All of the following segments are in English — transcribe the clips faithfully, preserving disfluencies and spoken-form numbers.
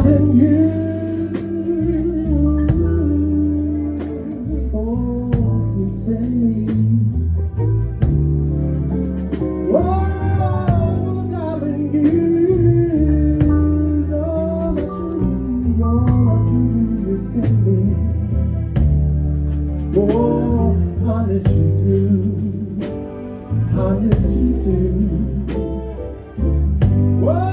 Darling, you, oh, you send me. Oh, darling, you, all that you, all that you, you send me. Oh, honest you do, honest you do. Whoa.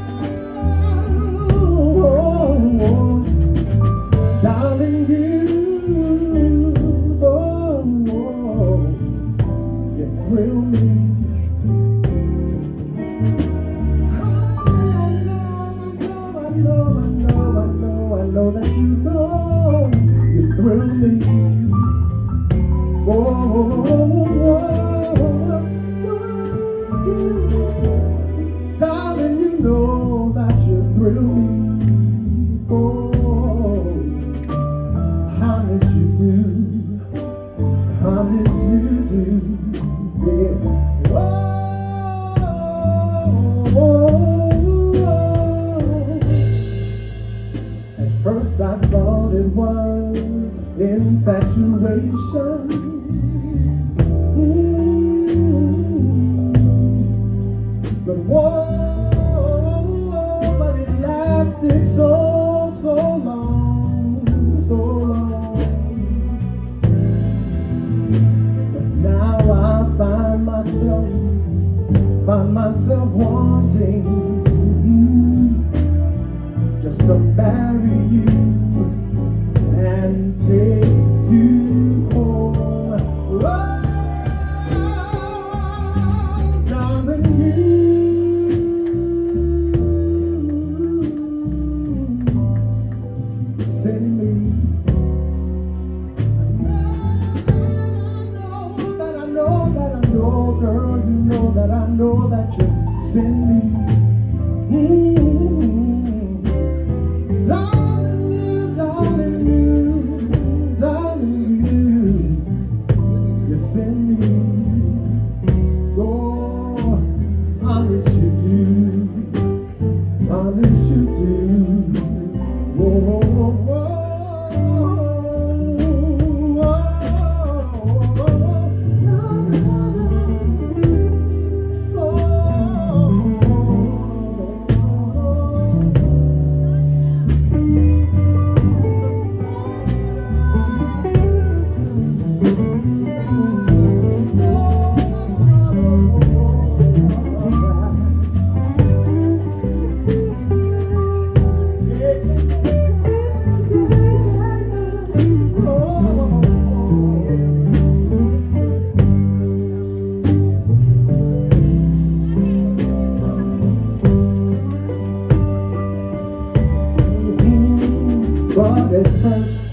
Darling, you, oh, oh, you thrill me. I know, I know, I know, I know, I know that you know you thrill me. Oh, oh, oh, oh, darling, you know that you thrill me. Oh, honest you do, honest you do, yeah. Oh, oh, oh. At first I thought it was infatuation, mm-hmm. But whoa, but it lasted so, so long, so long. But now I find myself, find myself wanting mm, just to marry you and take you home. Oh, darling, you, send me. Girl, you know that I know that you send me. Mm-hmm. Darling, you, darling, you, darling, you, you send me. Oh, honest you do, honest you do. Whoa, whoa, whoa, whoa. But at first